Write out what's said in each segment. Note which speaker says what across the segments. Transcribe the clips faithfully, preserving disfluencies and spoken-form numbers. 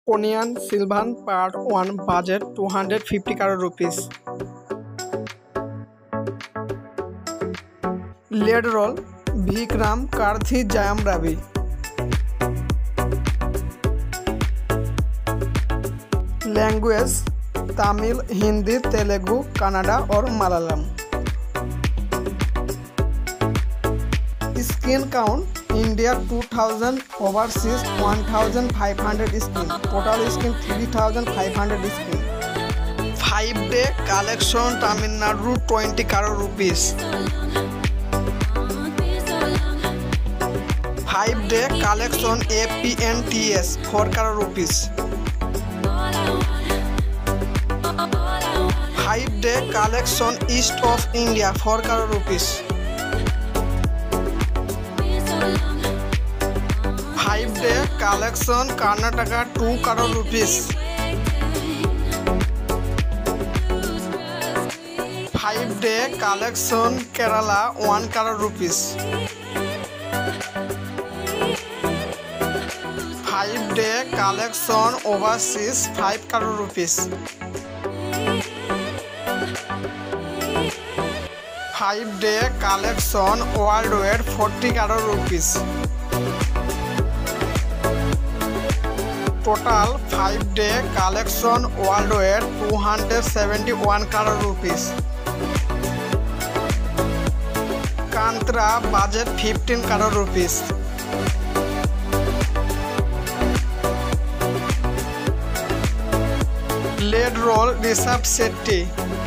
Speaker 1: Ponniyin Selvan Part one budget two hundred fifty crore rupees. Lead role Vikram Karthi Jayam Ravi. Language Tamil, Hindi, Telugu, Kannada और Malayalam. Skin count India two thousand, overseas one thousand five hundred skin, total skin three thousand five hundred skin. five day collection Tamil Nadu twenty crore rupees. five day collection A P N T S four crore rupees. five day collection East of India four crore rupees. five day collection Karnataka two crore rupees. five day collection Kerala one crore rupees. five day collection overseas five crore rupees. five day collection worldwide forty crore rupees. Total five day collection worldwide two hundred seventy-one crore rupees. Kantra budget fifteen crore rupees. Lead role Rishabh Shetty.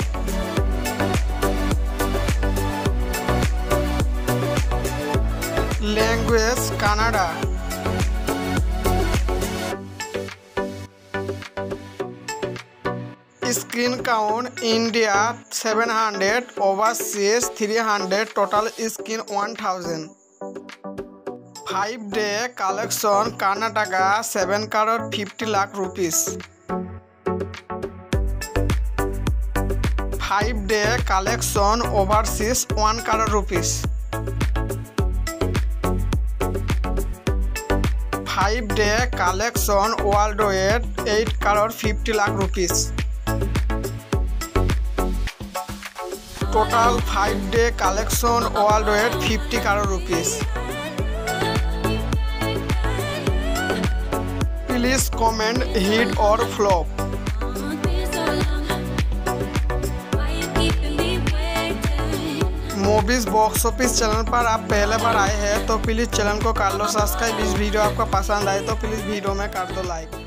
Speaker 1: Language Kannada. Skin count India seven hundred, overseas three hundred, total skin one thousand. five day collection Karnataka seven crore fifty lakh rupees. five day collection overseas one crore rupees. five day collection worldwide eight crore fifty lakh rupees. Total five day collection worldwide fifty crore rupees. Please comment hit or flop. Movies box office channel पर आप पहले बार आए हैं तो please channel को कर लो subscribe. इस video आपको पसंद आए तो प्लीज़ वीडियो में कर दो लाइक।